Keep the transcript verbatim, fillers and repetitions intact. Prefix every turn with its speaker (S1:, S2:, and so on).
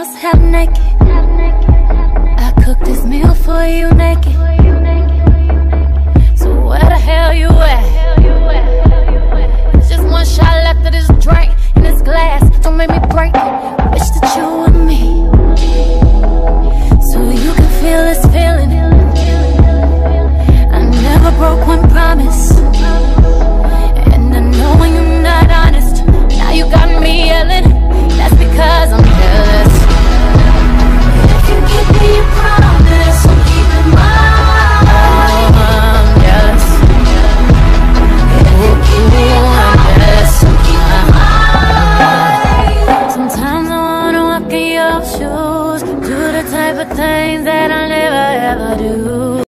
S1: house half naked. I cooked this meal for you naked. So where the hell you at? It's just one shot left of this drink in this glass. Don't make me break it. Wish that you were me, so you can feel this feeling. I never broke one promise, and I know when you're not honest. Now you got me yelling. That's because I'm jealous. If you give me a promise, I'll keep it mine. Oh, I'm jealous. If you give me a promise, I'll keep it mine. Sometimes I wanna walk in your shoes, do the type of things that I never ever do.